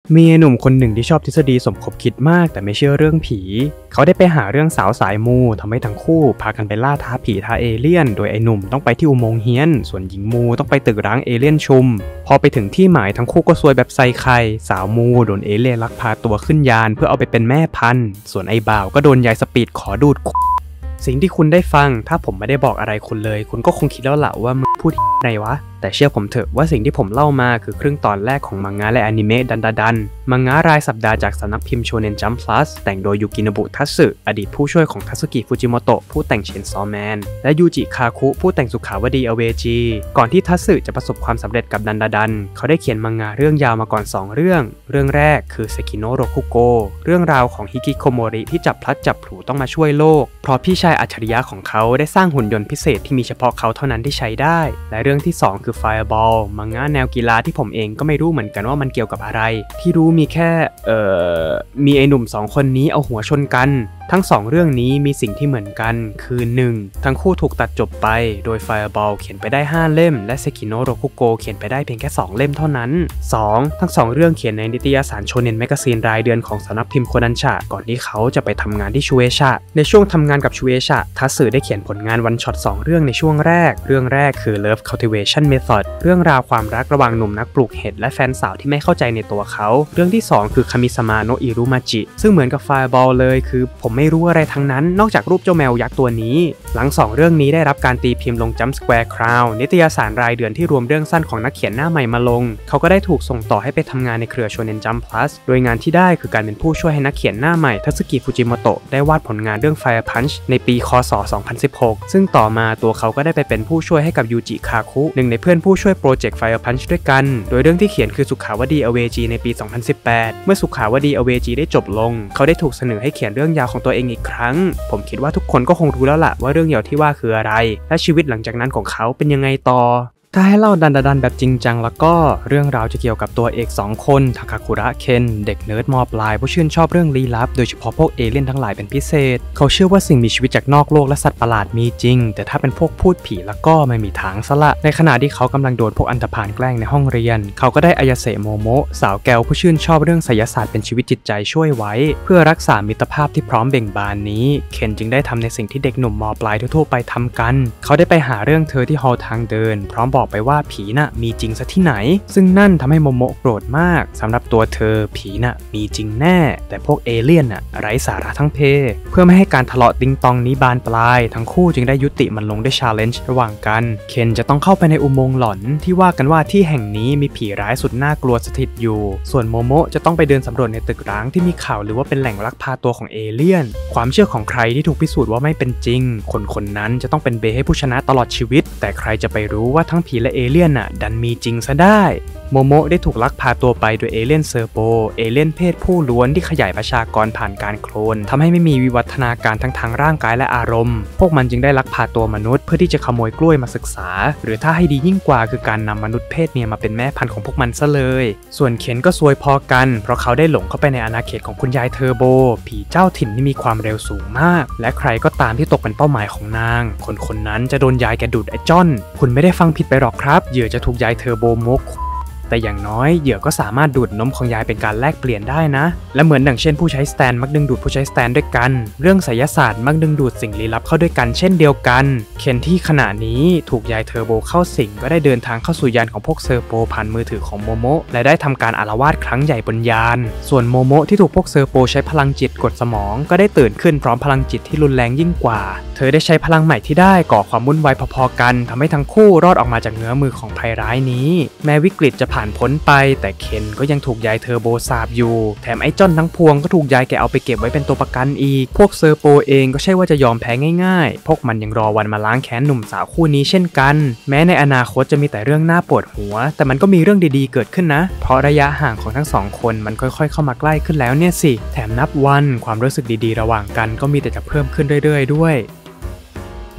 มีหนุ่มคนหนึ่งที่ชอบทฤษฎีสมคบคิดมากแต่ไม่เชื่อเรื่องผีเขาได้ไปหาเรื่องสาวสายมูทำให้ทั้งคู่พากันไปล่าท้าผีท้าเอเลี่ยนโดยไอ้หนุ่มต้องไปที่อุโมงค์เฮี้ยนส่วนหญิงมูต้องไปตึกร้างเอเลี่ยนชุมพอไปถึงที่หมายทั้งคู่ก็ซวยแบบไซไข่สาวมูโดนเอเลี่ยนลักพาตัวขึ้นยานเพื่อเอาไปเป็นแม่พันธุ์ส่วนไอ้บ่าวก็โดนยายสปีดขอดูดสิ่งที่คุณได้ฟังถ้าผมไม่ได้บอกอะไรคุณเลยคุณก็คงคิดแล้วแหละว่ามึงพูดอะไรวะแต่เชื่อผมเถอะว่าสิ่งที่ผมเล่ามาคือครึ่งตอนแรกของมังงะและอนิเมะดันมังงะรายสัปดาห์จากสำนักพิมพ์โชเน็นจัมป์พลัสแต่งโดยยูกิโนบุทัตสึอดีตผู้ช่วยของทัสึกิฟูจิโมโตะผู้แต่งเชนซอแมนและยูจิคาคุผู้แต่งสุขาวดีอเวจีก่อนที่ทัสึจะประสบความสำเร็จกับดันเขาได้เขียนมังงะเรื่องยาวมาก่อน2เรื่องแรกคือเซคิโนะโรคุโกเรื่องราวของฮิกิโคโมริที่จับพลัดจับผลูต้องมาช่วยโลกเพราะพี่ชายอัจฉริยะของเขาได้สร้างหุ่นยนต์พิเศษที่มีเฉพาะเขาเท่านั้นที่ใช้ได้และเรื่องที่2คือ Fireball มังงะแนวกีฬาที่ผมเองก็ไม่รู้เหมือนกันว่ามันเกี่ยวกับอะไรที่รู้มีแค่มีไอ้หนุ่ม2คนนี้เอาหัวชนกันทั้ง2เรื่องนี้มีสิ่งที่เหมือนกันคือ 1. ทั้งคู่ถูกตัดจบไปโดย Fireball เขียนไปได้5เล่มและ Sekino Rokugo เขียนไปได้เพียงแค่2เล่มเท่านั้น 2. ทั้ง2เรื่องเขียนในนิตยสารโชเน็นแมกาซีนรายเดือนของสำนักพิมพ์โคนันชะก่อนที่เขาจะไปทำงานที่ชูเอชะในช่วงทำงานกับชูเอชะทัสึได้เขียนผลงานวันช็อต2เรื่องในช่วงแรกเรื่องแรกคือ Love Cultivation Method เรื่องราวความรักระหว่างหนุ่มนักปลูกเห็ดและแฟนสาวที่ไม่เข้าใจในตัวเขาเรื่องที่2คือ Kamisama no Irumaji ซึ่งเหมือนกับ Fireball เลยคือผมไม่รู้อะไรทั้งนั้นนอกจากรูปเจ้าแมวยักษ์ตัวนี้หลัง2เรื่องนี้ได้รับการตีพิมพ์ลง Jump Square Crown นิตยสารรายเดือนที่รวมเรื่องสั้นของนักเขียนหน้าใหม่มาลงเขาก็ได้ถูกส่งต่อให้ไปทำงานในเครือ Shonen Jump Plus โดยงานที่ได้คือการเป็นผู้ช่วยให้นักเขียนหน้าใหม่ทัสึกิฟูจิโมโตะได้วาดผลงานเรื่อง Fire Punch ในปีค.ศ. 2016 ซึ่งต่อมาตัวเขาก็ได้ไปเป็นผู้ช่วยให้กับยูจิคาคุหนึ่งในเพื่อนผู้ช่วยโปรเจกต์ Fire Punch ด้วยกันโดยเรื่องที่เขียนคือสุขาวดีอเวจีในปี 2018 เมื่อสุขาวดีอเวจีได้จบลงเขาได้ถูกเสนอให้เขียนเรื่องยาวของตัวเองอีกครั้งผมคิดว่าทุกคนก็คงรู้แล้วล่ะว่าเรื่องยาวที่ว่าคืออะไรและชีวิตหลังจากนั้นของเขาเป็นยังไงต่อถ้าให้เล่าดันแบบจริงจังแล้วก็เรื่องราวจะเกี่ยวกับตัวเอก2คนทาคาคุระเคนเด็กเนิร์ดม.ปลายผู้ชื่นชอบเรื่องลี้ลับโดยเฉพาะพวกเอเลี่ยนทั้งหลายเป็นพิเศษเขาเชื่อว่าสิ่งมีชีวิตจากนอกโลกและสัตว์ประหลาดมีจริงแต่ถ้าเป็นพวกพูดผีแล้วก็ไม่มีทางซะละในขณะที่เขากำลังโดนพวกอันธพาลแกล้งในห้องเรียนเขาก็ได้อายาเสะโมโมะสาวแก้วผู้ชื่นชอบเรื่องไสยศาสตร์เป็นชีวิตจิตใจช่วยไว้เพื่อรักษามิตรภาพที่พร้อมเบ่งบานนี้เคนจึงได้ทำในสิ่งที่เด็กหนุ่มม.ปลายทั่วไปทำกันเขาได้ไปหาเรื่องเธอที่ฮอลล์ทางเดินพร้อมบอกไปว่าผีมีจริงซะที่ไหนซึ่งนั่นทำให้โมโมะโกรธมากสำหรับตัวเธอผีมีจริงแน่แต่พวกเอเลี่ยนไร้สาระทั้งเพเพื่อไม่ให้การทะเลาะติงตองนี้บานปลายทั้งคู่จึงได้ยุติมันลงด้วยชาเลนจ์ระหว่างกันเคนจะต้องเข้าไปในอุโมงค์หลอนที่ว่ากันว่าที่แห่งนี้มีผีร้ายสุดน่ากลัวสถิตอยู่ส่วนโมโมะจะต้องไปเดินสำรวจในตึกร้างที่มีข่าวหรือว่าเป็นแหล่งลักพาตัวของเอเลี่ยนความเชื่อของใครที่ถูกพิสูจน์ว่าไม่เป็นจริงคนนั้นจะต้องเป็นเบให้ผู้ชนะตลอดชีวิตแต่ใครจะไปรู้ว่าทั้งผีและเอเลี่ยนดันมีจริงซะได้โมโมะได้ถูกลักพาตัวไปโดยเอเลี่ยนเซอร์โปเอเลี่ยนเพศผู้ล้วนที่ขยายประชากรผ่านการโคลนทำให้ไม่มีวิวัฒนาการทั้งทางร่างกายและอารมณ์พวกมันจึงได้ลักพาตัวมนุษย์เพื่อที่จะขโมยกล้วยมาศึกษาหรือถ้าให้ดียิ่งกว่าคือการนำมนุษย์เพศเมียมาเป็นแม่พันธุ์ของพวกมันซะเลยส่วนเคนก็ซวยพอกันเพราะเขาได้หลงเข้าไปในอาณาเขตของคุณยายเทอร์โบผีเจ้าถิ่นที่มีความเร็วสูงมากและใครก็ตามที่ตกเป็นเป้าหมายของนางคนนั้นจะโดนยายแกดูดไอ้จ้อนคุณไม่ได้ฟังผิดไปหรอกครับเหยื่อจะถูกยายเทอร์โบมกแต่อย่างน้อยเหยื่อก็สามารถดูดนมของยายเป็นการแลกเปลี่ยนได้นะและเหมือนดังเช่นผู้ใช้สแตนมักดึงดูดผู้ใช้สแตนด้วยกันเรื่องไสยศาสตร์มักดึงดูดสิ่งลี้ลับเข้าด้วยกันเช่นเดียวกันเคนที่ขณะนี้ถูกยายเทอร์โบเข้าสิงก็ได้เดินทางเข้าสู่ยานของพวกเซอร์โปผ่านมือถือของโมโมะและได้ทำการอาละวาดครั้งใหญ่บนยานส่วนโมโมะที่ถูกพวกเซอร์โปใช้พลังจิตกดสมองก็ได้ตื่นขึ้นพร้อมพลังจิตที่รุนแรงยิ่งกว่าเธอได้ใช้พลังใหม่ที่ได้ก่อความวุ่นวายพอๆกันทำให้ทั้งคู่รอดออกมาจากเงื้อมือของภัยร้ายนี้แม้วิกฤตจะผ่านพ้นไปแต่เคนก็ยังถูกยายเทอร์โบสาบอยู่แถมไอ้จ้อนทั้งพวงก็ถูกยายแกเอาไปเก็บไว้เป็นตัวประกันอีกพวกเซอร์โปเองก็ใช่ว่าจะยอมแพ้ง่ายๆพวกมันยังรอวันมาล้างแค้นหนุ่มสาวคู่นี้เช่นกันแม้ในอนาคตจะมีแต่เรื่องน่าปวดหัวแต่มันก็มีเรื่องดีๆเกิดขึ้นนะเพราะระยะห่างของทั้งสองคนมันค่อยๆเข้ามาใกล้ขึ้นแล้วเนี่ยสิแถมนับวันความรู้สึกดีๆระหว่างกันก็มีแต่จะเพิ่มขึ้นเรื่อยๆด้วย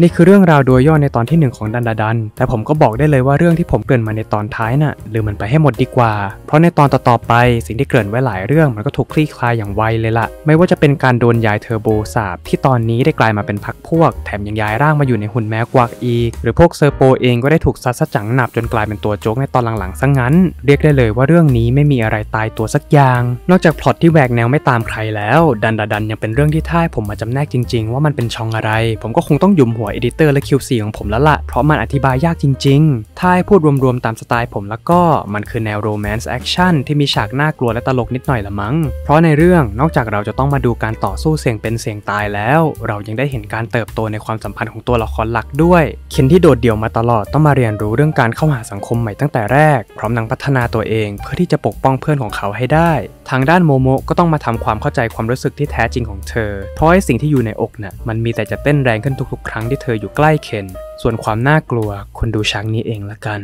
นี่คือเรื่องราวโดยย่อในตอนที่1ของดันแต่ผมก็บอกได้เลยว่าเรื่องที่ผมเกริ่นมาในตอนท้ายน่ะลืมมันไปให้หมดดีกว่าเพราะในตอนต่อๆไปสิ่งที่เกริ่นไว้หลายเรื่องมันก็ถูกคลี่คลายอย่างไวเลยล่ะไม่ว่าจะเป็นการโดนย้ายเทอร์โบสาบที่ตอนนี้ได้กลายมาเป็นพรรคพวกแถมยังย้ายร่างมาอยู่ในหุ่นแมวกวักอีกหรือพวกเซอร์โปเองก็ได้ถูกซัดซะจังหนับจนกลายเป็นตัวโจ๊กในตอนหลังๆซะงั้นเรียกได้เลยว่าเรื่องนี้ไม่มีอะไรตายตัวสักอย่างนอกจากพล็อตที่แหวกแนวไม่ตามใครแล้วดันยังเป็นเรื่องที่ถ้าผมมาจำแนกจริงๆว่ามันเป็นช่องอะไรผมก็คงต้องยุมหัวเอดิเตอร์และ QC ของผมแล้วล่ะเพราะมันอธิบายยากจริงๆถ้าให้พูดรวมๆตามสไตล์ผมแล้วก็มันคือแนวโรแมนซ์แอคชั่นที่มีฉากน่ากลัวและตลกนิดหน่อยละมั้งเพราะในเรื่องนอกจากเราจะต้องมาดูการต่อสู้เสี่ยงเป็นเสี่ยงตายแล้วเรายังได้เห็นการเติบโตในความสัมพันธ์ของตัวละครหลักด้วยเคนที่โดดเดี่ยวมาตลอดต้องมาเรียนรู้เรื่องการเข้าหาสังคมใหม่ตั้งแต่แรกพร้อมทั้งพัฒนาตัวเองเพื่อที่จะปกป้องเพื่อนของเขาให้ได้ทางด้านโมโมก็ต้องมาทำความเข้าใจความรู้สึกที่แท้จริงของเธอเพราะไอ้สิ่งที่อยู่ในอกน่ะมันมีแต่จะเต้นแรงขึ้นทุกๆครั้งที่เธออยู่ใกล้เคนส่วนความน่ากลัวคุณดูฉากนี้เองละกัน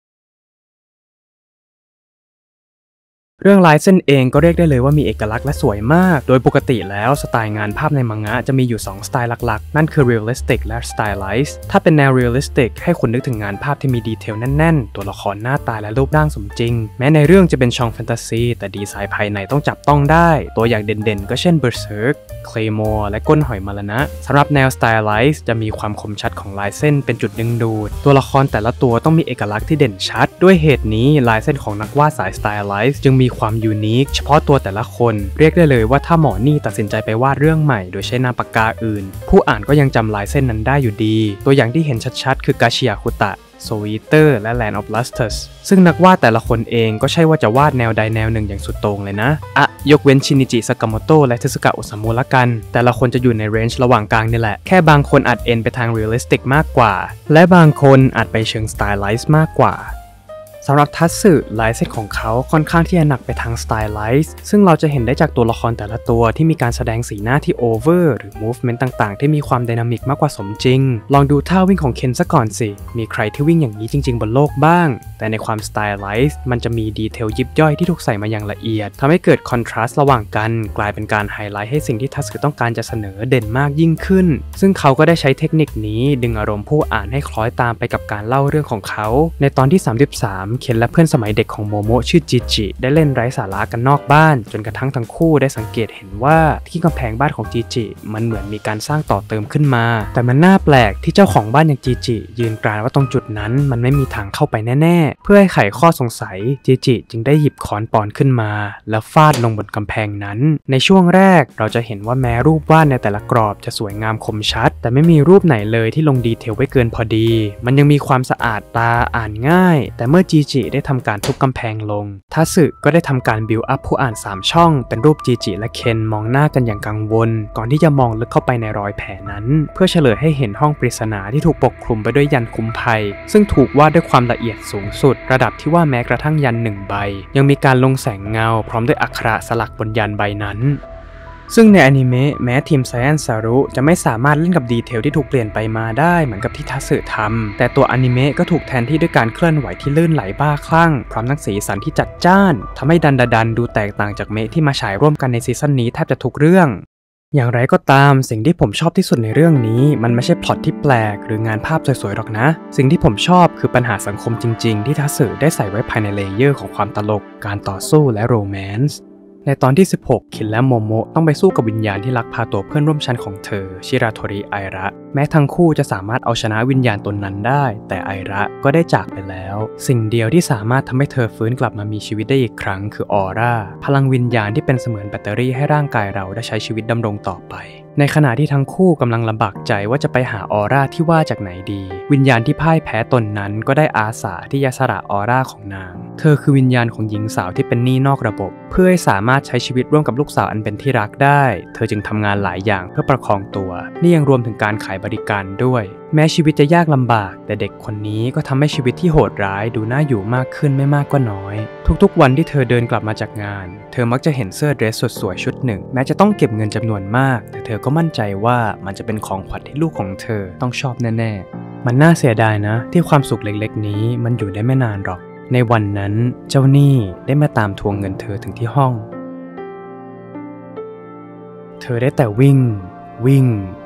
เรื่องลายเส้นเองก็เรียกได้เลยว่ามีเอกลักษณ์และสวยมากโดยปกติแล้วสไตล์งานภาพในมังงะจะมีอยู่2สไตล์หลักๆนั่นคือ realistic และ stylized ถ้าเป็นแนว realistic ให้คุณนึกถึงงานภาพที่มีดีเทลแน่นๆตัวละครหน้าตาและรูปร่างสมจริงแม้ในเรื่องจะเป็นช่องแฟนตาซีแต่ดีไซน์ภายในต้องจับต้องได้ตัวอย่างเด่นๆก็เช่น berserk claymore และก้นหอยมรณะสำหรับแนว stylized จะมีความคมชัดของลายเส้นเป็นจุดดึงดูดตัวละครแต่ละตัวต้องมีเอกลักษณ์ที่เด่นชัดด้วยเหตุนี้ลายเส้นของนักวาดสาย stylized จึงมีความยูนิคเฉพาะตัวแต่ละคนเรียกได้เลยว่าถ้าหมอนี่ตัดสินใจไปวาดเรื่องใหม่โดยใช้นามปากกาอื่นผู้อ่านก็ยังจำลายเส้นนั้นได้อยู่ดีตัวอย่างที่เห็นชัดๆคือกาชิยาคุตะโซอีเตอร์และ Land of Lustus ซึ่งนักวาดแต่ละคนเองก็ใช่ว่าจะวาดแนวใดแนวหนึ่งอย่างสุดโต่งเลยนะยกเว้นชินิจิ ซากาโมโตะและเทสึกะ โอซามุละกันแต่ละคนจะอยู่ในเรนจ์ระหว่างกลางนี่แหละแค่บางคนอาจเอ็นไปทางเรียลลิสติกมากกว่าและบางคนอาจไปเชิงสไตล์ไลซ์มากกว่าสำหรับทัตสึลายเส้นของเขาค่อนข้างที่จะหนักไปทางสไตล์ไลซ์ซึ่งเราจะเห็นได้จากตัวละครแต่ละตัวที่มีการแสดงสีหน้าที่โอเวอร์หรือมูฟเมนต์ต่างๆที่มีความไดนามิกมากกว่าสมจริงลองดูท่าวิ่งของเคนซะก่อนสิมีใครที่วิ่งอย่างนี้จริงๆบนโลกบ้างแต่ในความสไตล์ไลซ์มันจะมีดีเทลยิบย่อยที่ถูกใส่มาอย่างละเอียดทำให้เกิดคอนทราสต์ระหว่างกันกลายเป็นการไฮไลท์ให้สิ่งที่ทัตสึต้องการจะเสนอเด่นมากยิ่งขึ้นซึ่งเขาก็ได้ใช้เทคนิคนี้ดึงอารมณ์ผู้อ่านให้คล้อยตามไปกับการเล่าเรื่องของเขาในตอนที่33เคนและเพื่อนสมัยเด็กของโมโมชื่อจิจิได้เล่นไร้สาระกันนอกบ้านจนกระทั่งทั้งคู่ได้สังเกตเห็นว่าที่กำแพงบ้านของจิจิมันเหมือนมีการสร้างต่อเติมขึ้นมาแต่มันน่าแปลกที่เจ้าของบ้านอย่างจิจิยืนกรานว่าตรงจุดนั้นมันไม่มีทางเข้าไปแน่ๆเพื่อให้ไขข้อสงสัยจิจิจึงได้หยิบค้อนปอนขึ้นมาแล้วฟาดลงบนกำแพงนั้นในช่วงแรกเราจะเห็นว่าแม้รูปวาดในแต่ละกรอบจะสวยงามคมชัดแต่ไม่มีรูปไหนเลยที่ลงดีเทลไว้เกินพอดีมันยังมีความสะอาดตาอ่านง่ายแต่เมื่อจิจิได้ทำการทุบกำแพงลงทัตสึก็ได้ทำการบิวอัพผู้อ่าน3ช่องเป็นรูปจิจิและเคนมองหน้ากันอย่างกังวลก่อนที่จะมองลึกเข้าไปในรอยแผลนั้นเพื่อเฉลยให้เห็นห้องปริศนาที่ถูกปกคลุมไปด้วยยันต์คุ้มภัยซึ่งถูกวาดด้วยความละเอียดสูงสุดระดับที่ว่าแม้กระทั่งยันต์1ใบยังมีการลงแสงเงาพร้อมด้วยอักขระสลักบนยันต์ใบนั้นซึ่งในอนิเมะแม้ทีมไซแอนซารุจะไม่สามารถเล่นกับดีเทลที่ถูกเปลี่ยนไปมาได้เหมือนกับที่ทัตสึทำแต่ตัวอนิเมะก็ถูกแทนที่ด้วยการเคลื่อนไหวที่ลื่นไหลบ้าคลั่งพร้อมทั้งสีสันที่จัดจ้านทำให้ดันดูแตกต่างจากเมะที่มาฉายร่วมกันในซีซั่นนี้แทบจะทุกเรื่องอย่างไรก็ตามสิ่งที่ผมชอบที่สุดในเรื่องนี้มันไม่ใช่พล็อตที่แปลกหรืองานภาพสวยๆหรอกนะสิ่งที่ผมชอบคือปัญหาสังคมจริงๆที่ทัตสึได้ใส่ไว้ภายในเลเยอร์ของความตลกการต่อสู้และโรแมนซ์ในตอนที่16เคนและโมโมะต้องไปสู้กับวิญญาณที่ลักพาตัวเพื่อนร่วมชั้นของเธอชิราโทริไอระแม้ทั้งคู่จะสามารถเอาชนะวิญญาณตนนั้นได้แต่ไอระก็ได้จากไปแล้วสิ่งเดียวที่สามารถทำให้เธอฟื้นกลับมามีชีวิตได้อีกครั้งคือออร่าพลังวิญญาณที่เป็นเสมือนแบตเตอรี่ให้ร่างกายเราได้ใช้ชีวิตดำรงต่อไปในขณะที่ทั้งคู่กำลังลำบากใจว่าจะไปหาออร่าที่ว่าจากไหนดีวิญญาณที่พ่ายแพ้ตนนั้นก็ได้อาสาที่จะสละออร่าของนางเธอคือวิญญาณของหญิงสาวที่เป็นหนี้นอกระบบเพื่อให้สามารถใช้ชีวิตร่วมกับลูกสาวอันเป็นที่รักได้เธอจึงทำงานหลายอย่างเพื่อประคองตัวนี่ยังรวมถึงการขายบริการด้วยแม้ชีวิตจะยากลำบากแต่เด็กคนนี้ก็ทำให้ชีวิตที่โหดร้ายดูน่าอยู่มากขึ้นไม่มากก็น้อยทุกๆวันที่เธอเดินกลับมาจากงานเธอมักจะเห็นเสื้อเดรสสวยๆชุดหนึ่งแม้จะต้องเก็บเงินจำนวนมากแต่เธอก็มั่นใจว่ามันจะเป็นของขวัญที่ลูกของเธอต้องชอบแน่ๆมันน่าเสียดายนะที่ความสุขเล็กๆนี้มันอยู่ได้ไม่นานหรอกในวันนั้นเจ้าหนี้ได้มาตามทวงเงินเธอถึงที่ห้องเธอได้แต่วิ่ง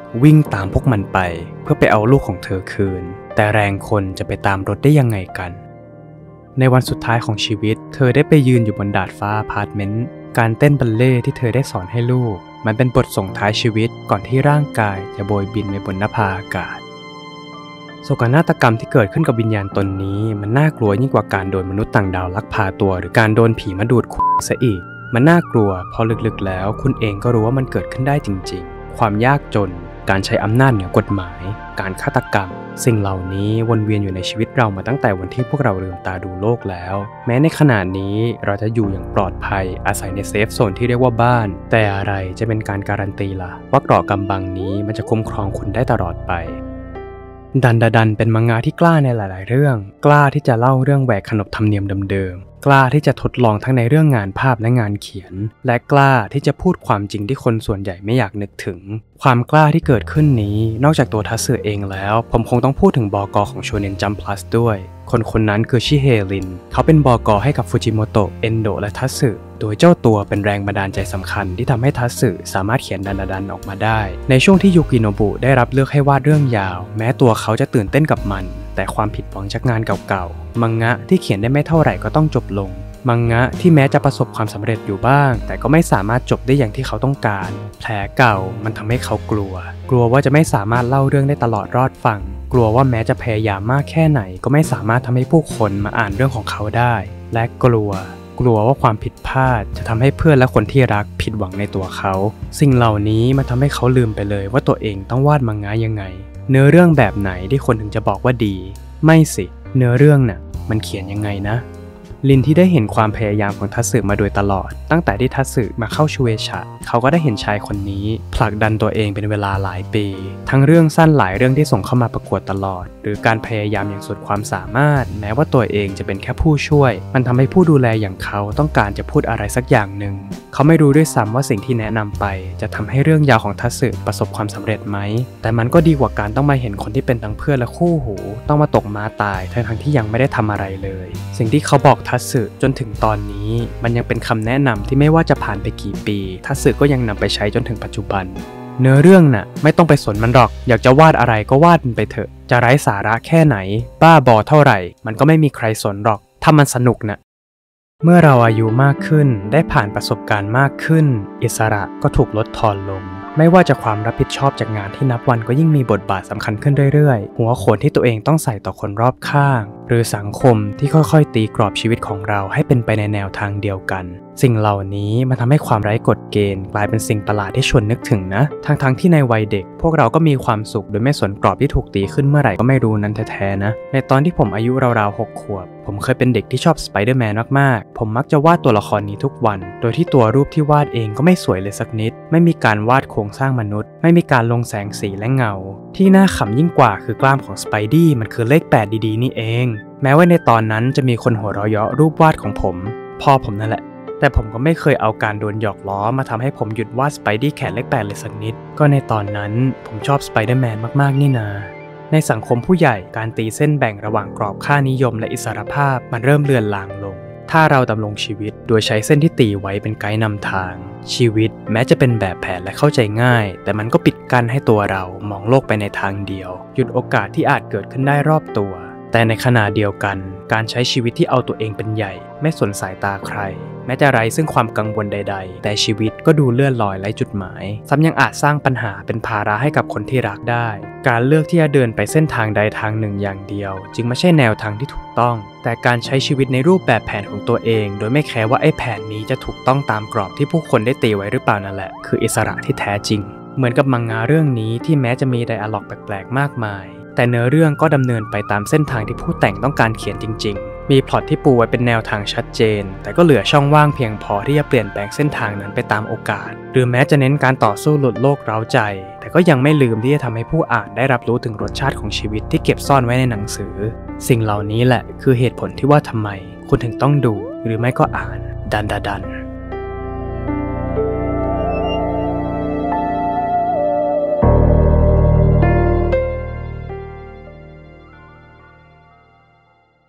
วิ่งตามพวกมันไปเพื่อไปเอาลูกของเธอคืนแต่แรงคนจะไปตามรถได้ยังไงกันในวันสุดท้ายของชีวิตเธอได้ไปยืนอยู่บนดาดฟ้าอพาร์ตเมนต์การเต้นบัลเล่ต์ที่เธอได้สอนให้ลูกมันเป็นบทส่งท้ายชีวิตก่อนที่ร่างกายจะโบยบินไปบนนภาอากาศโศกนาฏกรรมที่เกิดขึ้นกับวิญญาณตนนี้มันน่ากลัวยิ่งกว่าการโดนมนุษย์ต่างดาวลักพาตัวหรือการโดนผีมาดูดซะอีกมันน่ากลัวพอลึกๆแล้วคุณเองก็รู้ว่ามันเกิดขึ้นได้จริงๆความยากจนการใช้อำนาจเหนือกฎหมายการฆาตกรรมสิ่งเหล่านี้วนเวียนอยู่ในชีวิตเรามาตั้งแต่วันที่พวกเราลืมตาดูโลกแล้วแม้ในขณะนี้เราจะอยู่อย่างปลอดภัยอาศัยในเซฟโซนที่เรียกว่าบ้านแต่อะไรจะเป็นการการันตีล่ะว่าเกราะกำบังนี้มันจะคุ้มครองคุณได้ตลอดไปดันเป็นมังงะที่กล้าในหลายๆเรื่องกล้าที่จะเล่าเรื่องแหวกขนบธรรมเนียมเดิมๆกล้าที่จะทดลองทั้งในเรื่องงานภาพและงานเขียนและกล้าที่จะพูดความจริงที่คนส่วนใหญ่ไม่อยากนึกถึงความกล้าที่เกิดขึ้นนี้นอกจากตัวทัตสึเองแล้วผมคงต้องพูดถึงบก.ของโชเน็นจัมป์พลัสด้วยคนนั้นคือชิเฮรินเขาเป็นบก.ให้กับฟูจิโมโตะเอนโดะและทัตสึโดยเจ้าตัวเป็นแรงบันดาลใจสำคัญที่ทำให้ทัตสึสามารถเขียนดันออกมาได้ในช่วงที่ยูกิโนบุได้รับเลือกให้วาดเรื่องยาวแม้ตัวเขาจะตื่นเต้นกับมันแต่ความผิดหวังจากงานเก่าๆมังงะที่เขียนได้ไม่เท่าไหร่ก็ต้องจบลงมังงะที่แม้จะประสบความสำเร็จอยู่บ้างแต่ก็ไม่สามารถจบได้อย่างที่เขาต้องการแผลเก่ามันทำให้เขากลัวว่าจะไม่สามารถเล่าเรื่องได้ตลอดรอดฟังกลัวว่าแม้จะพยายามมากแค่ไหนก็ไม่สามารถทำให้ผู้คนมาอ่านเรื่องของเขาได้และกลัวว่าความผิดพลาดจะทำให้เพื่อนและคนที่รักผิดหวังในตัวเขาสิ่งเหล่านี้มันทำให้เขาลืมไปเลยว่าตัวเองต้องวาดมังงะยังไงเนื้อเรื่องแบบไหนที่คนถึงจะบอกว่าดีไม่สิเนื้อเรื่องน่ะมันเขียนยังไงนะลินที่ได้เห็นความพยายามของทัตสึมาโดยตลอดตั้งแต่ที่ทัตสึมาเข้าชูเอชะเขาก็ได้เห็นชายคนนี้ผลักดันตัวเองเป็นเวลาหลายปีทั้งเรื่องสั้นหลายเรื่องที่ส่งเข้ามาประกวดตลอดหรือการพยายามอย่างสุดความสามารถแม้ว่าตัวเองจะเป็นแค่ผู้ช่วยมันทำให้ผู้ดูแลอย่างเขาต้องการจะพูดอะไรสักอย่างหนึ่งเขาไม่รู้ด้วยซ้ำว่าสิ่งที่แนะนำไปจะทำให้เรื่องยาวของทัตสึประสบความสำเร็จไหมแต่มันก็ดีกว่าการต้องมาเห็นคนที่เป็นทั้งเพื่อนและคู่หูต้องมาตกม้าตายทั้งที่ยังไม่ได้ทำอะไรเลยสิ่งที่เขาบอกทัตสึจนถึงตอนนี้มันยังเป็นคำแนะนำที่ไม่ว่าจะผ่านไปกี่ปีทัตสึก็ยังนำไปใช้จนถึงปัจจุบันเนื้อเรื่องน่ะไม่ต้องไปสนมันหรอกอยากจะวาดอะไรก็วาดมันไปเถอะจะไร้สาระแค่ไหนบ้าบอเท่าไหร่มันก็ไม่มีใครสนหรอกถ้ามันสนุกน่ะเมื่อเราอายุมากขึ้นได้ผ่านประสบการณ์มากขึ้นอิสระก็ถูกลดทอนลงไม่ว่าจะความรับผิดชอบจากงานที่นับวันก็ยิ่งมีบทบาทสำคัญขึ้นเรื่อยๆหัวโขนที่ตัวเองต้องใส่ต่อคนรอบข้างหรือสังคมที่ค่อยๆตีกรอบชีวิตของเราให้เป็นไปในแนวทางเดียวกันสิ่งเหล่านี้มันทำให้ความไร้กฎเกณฑ์กลายเป็นสิ่งประหลาดที่ชวนนึกถึงนะทั้งที่ในวัยเด็กพวกเราก็มีความสุขโดยไม่สนกรอบที่ถูกตีขึ้นเมื่อไหร่ก็ไม่รู้นั้นแท้ๆนะในตอนที่ผมอายุราวๆ6 ขวบผมเคยเป็นเด็กที่ชอบสไปเดอร์แมนมากๆผมมักจะวาดตัวละครนี้ทุกวันโดยที่ตัวรูปที่วาดเองก็ไม่สวยเลยสักนิดไม่มีการวาดโครงสร้างมนุษย์ไม่มีการลงแสงสีและเงาที่น่าขำยิ่งกว่าคือกล้ามของสไปดี้มันคือเลข8ดีๆนี่เองแม้ว่าในตอนนั้นจะมีคนหัวเราะเยาะรูปวาดของผมพ่อผมนั่นแหละแต่ผมก็ไม่เคยเอาการโดนหยอกล้อมาทำให้ผมหยุดวาดสไปดี้แขนเลข8เลยสักนิดก็ในตอนนั้นผมชอบสไปเดอร์แมนมากๆนี่นาในสังคมผู้ใหญ่การตีเส้นแบ่งระหว่างกรอบค่านิยมและอิสรภาพมันเริ่มเลือนลางลงถ้าเราดำรงชีวิตโดยใช้เส้นที่ตีไว้เป็นไกด์นำทางชีวิตแม้จะเป็นแบบแผนและเข้าใจง่ายแต่มันก็ปิดกั้นให้ตัวเรามองโลกไปในทางเดียวหยุดโอกาสที่อาจเกิดขึ้นได้รอบตัวแต่ในขณะเดียวกันการใช้ชีวิตที่เอาตัวเองเป็นใหญ่ไม่สนสายตาใครแม้จะไร้ซึ่งความกังวลใดๆแต่ชีวิตก็ดูเลื่อนลอยไร้จุดหมายซ้ำยังอาจสร้างปัญหาเป็นภาระให้กับคนที่รักได้การเลือกที่จะเดินไปเส้นทางใดทางหนึ่งอย่างเดียวจึงไม่ใช่แนวทางที่ถูกต้องแต่การใช้ชีวิตในรูปแบบแผนของตัวเองโดยไม่แคร์ว่าไอ้แผนนี้จะถูกต้องตามกรอบที่ผู้คนได้ตีไว้หรือเปล่านั่นแหละคืออิสระที่แท้จริงเหมือนกับมังงะเรื่องนี้ที่แม้จะมีไดอะล็อกแปลกๆมากมายแต่เนื้อเรื่องก็ดำเนินไปตามเส้นทางที่ผู้แต่งต้องการเขียนจริงๆมีพล็อตที่ปูไว้เป็นแนวทางชัดเจนแต่ก็เหลือช่องว่างเพียงพอที่จะเปลี่ยนแปลงเส้นทางนั้นไปตามโอกาสหรือแม้จะเน้นการต่อสู้หลุดโลกเร้าใจแต่ก็ยังไม่ลืมที่จะทำให้ผู้อ่านได้รับรู้ถึงรสชาติของชีวิตที่เก็บซ่อนไว้ในหนังสือสิ่งเหล่านี้แหละคือเหตุผลที่ว่าทำไมคุณถึงต้องดูหรือไม่ก็อ่านดัน